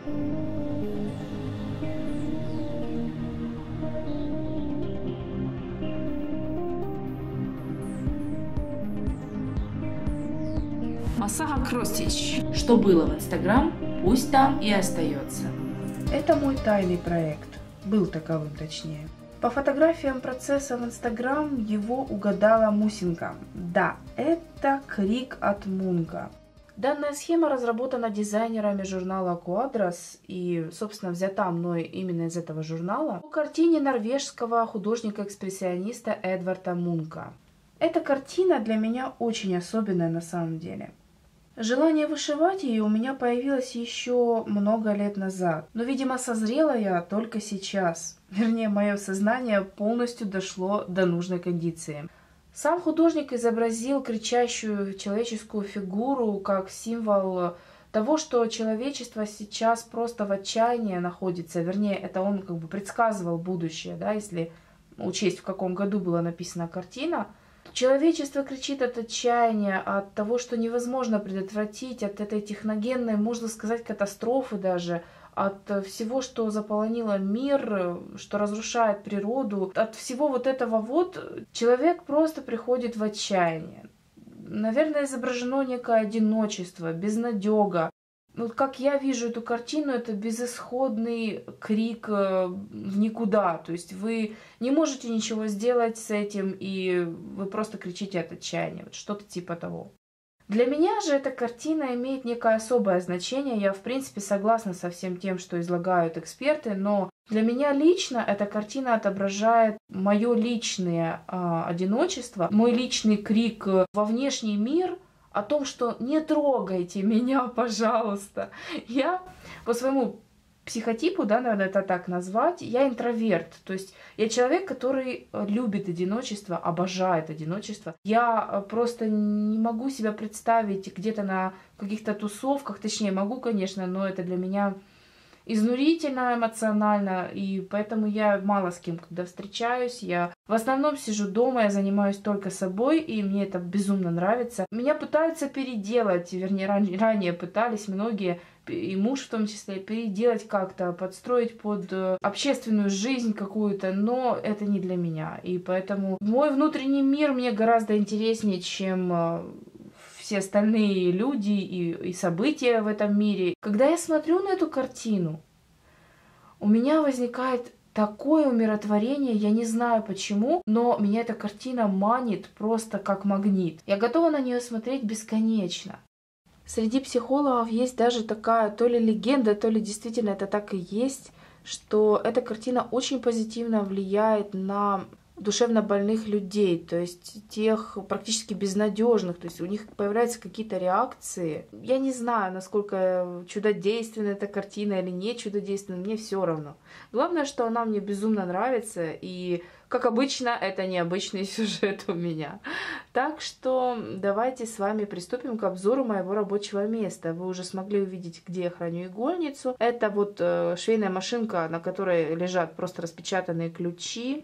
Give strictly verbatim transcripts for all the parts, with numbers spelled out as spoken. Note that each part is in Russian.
Масаха Кростич. Что было в Инстаграм, пусть там и остается. Это мой тайный проект. Был таковым, точнее. По фотографиям процесса в Инстаграм его угадала Мусинка. Да, это крик от Мунка. Данная схема разработана дизайнерами журнала Quadras и, собственно, взята мной именно из этого журнала по картине норвежского художника-экспрессиониста Эдварда Мунка. Эта картина для меня очень особенная на самом деле. Желание вышивать ее у меня появилось еще много лет назад, но, видимо, созрела я только сейчас. Вернее, мое сознание полностью дошло до нужной кондиции. Сам художник изобразил кричащую человеческую фигуру как символ того, что человечество сейчас просто в отчаянии находится. Вернее, это он как бы предсказывал будущее, да, если учесть, в каком году была написана картина. Человечество кричит от отчаяния, от того, что невозможно предотвратить, от этой техногенной, можно сказать, катастрофы даже, от всего, что заполонило мир, что разрушает природу, от всего вот этого вот человек просто приходит в отчаяние. Наверное, изображено некое одиночество, безнадега. Вот как я вижу эту картину, это безысходный крик в никуда. То есть вы не можете ничего сделать с этим, и вы просто кричите от отчаяния. Вот что-то типа того. Для меня же эта картина имеет некое особое значение. Я, в принципе, согласна со всем тем, что излагают эксперты, но для меня лично эта картина отображает мое личное э, одиночество, мой личный крик во внешний мир, о том, что не трогайте меня, пожалуйста. Я по своему психотипу, да, наверное, это так назвать, я интроверт. То есть я человек, который любит одиночество, обожает одиночество. Я просто не могу себя представить где-то на каких-то тусовках, точнее, могу, конечно, но это для меня изнурительно эмоционально, и поэтому я мало с кем когда встречаюсь. Я в основном сижу дома, я занимаюсь только собой, и мне это безумно нравится. Меня пытаются переделать, вернее, ран ранее пытались многие, и муж в том числе, переделать как-то, подстроить под общественную жизнь какую-то, но это не для меня. И поэтому мой внутренний мир мне гораздо интереснее, чем все остальные люди и, и события в этом мире. Когда я смотрю на эту картину, у меня возникает такое умиротворение, я не знаю почему, но меня эта картина манит просто как магнит. Я готова на нее смотреть бесконечно. Среди психологов есть даже такая то ли легенда, то ли действительно это так и есть, что эта картина очень позитивно влияет на душевно больных людей, то есть тех практически безнадежных, то есть у них появляются какие-то реакции. Я не знаю, насколько чудодейственна эта картина или не чудодейственна, мне все равно. Главное, что она мне безумно нравится, и, как обычно, это необычный сюжет у меня. Так что давайте с вами приступим к обзору моего рабочего места. Вы уже смогли увидеть, где я храню игольницу. Это вот э, швейная машинка, на которой лежат просто распечатанные ключи.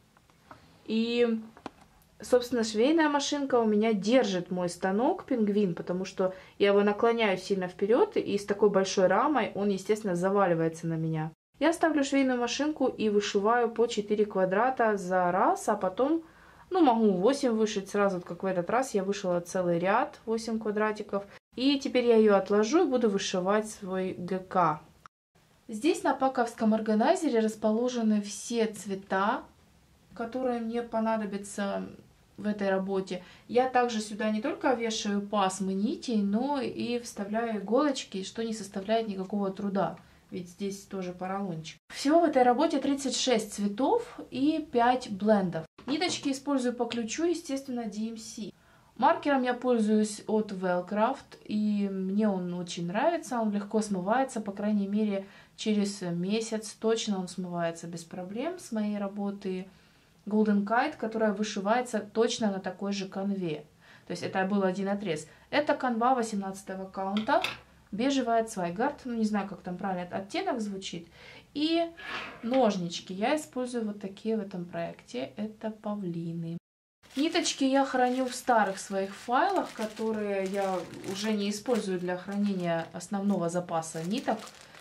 И, собственно, швейная машинка у меня держит мой станок пингвин, потому что я его наклоняю сильно вперед, и с такой большой рамой он, естественно, заваливается на меня. Я ставлю швейную машинку и вышиваю по четыре квадрата за раз, а потом, ну, могу восемь вышить сразу, вот как в этот раз я вышила целый ряд, восемь квадратиков. И теперь я ее отложу и буду вышивать свой ГК. Здесь на паковском органайзере расположены все цвета, которые мне понадобятся в этой работе. Я также сюда не только вешаю пасмы нитей, но и вставляю иголочки, что не составляет никакого труда, ведь здесь тоже поролончик. Всего в этой работе тридцать шесть цветов и пять блендов. Ниточки использую по ключу, естественно, ди эм си. Маркером я пользуюсь от Velcraft, и мне он очень нравится, он легко смывается, по крайней мере, через месяц точно он смывается без проблем с моей работы. Golden Kite, которая вышивается точно на такой же канве. То есть это был один отрез. Это канва восемнадцатого каунта, бежевая Zweigart, ну не знаю, как там правильно оттенок звучит. И ножнички я использую вот такие в этом проекте, это павлины. Ниточки я храню в старых своих файлах, которые я уже не использую для хранения основного запаса ниток.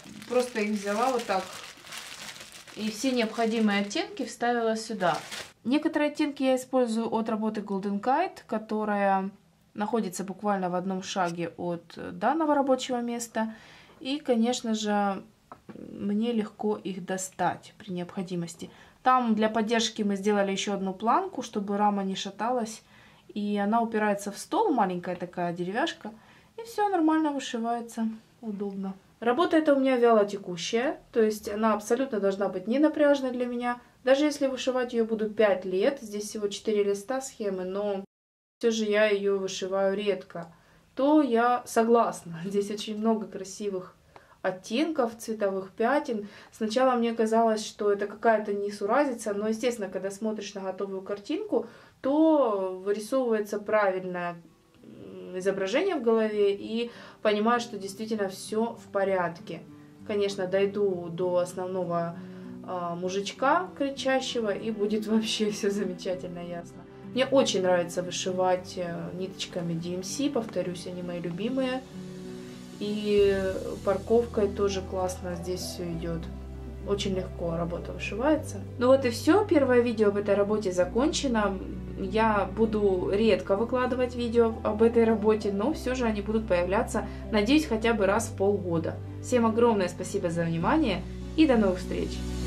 просто их взяла вот так и все необходимые оттенки вставила сюда. Некоторые оттенки я использую от работы Golden Kite, которая находится буквально в одном шаге от данного рабочего места. И, конечно же, мне легко их достать при необходимости. Там для поддержки мы сделали еще одну планку, чтобы рама не шаталась. И она упирается в стол, маленькая такая деревяшка. И все нормально вышивается, удобно. Работа эта у меня вяло текущая, то есть она абсолютно должна быть не напряжной для меня. Даже если вышивать ее буду пять лет, здесь всего четыре листа схемы, но все же я ее вышиваю редко, то я согласна. Здесь очень много красивых оттенков, цветовых пятен. Сначала мне казалось, что это какая-то несуразица, но, естественно, когда смотришь на готовую картинку, то вырисовывается правильное изображение в голове и понимаю, что действительно все в порядке. Конечно, дойду до основного э, мужичка кричащего, и будет вообще все замечательно ясно. Мне очень нравится вышивать ниточками ди эм си, повторюсь, они мои любимые. И парковкой тоже классно здесь все идет. Очень легко работа вышивается. Ну вот и все. Первое видео об этой работе закончено. Я буду редко выкладывать видео об этой работе, но все же они будут появляться, надеюсь, хотя бы раз в полгода. Всем огромное спасибо за внимание и до новых встреч!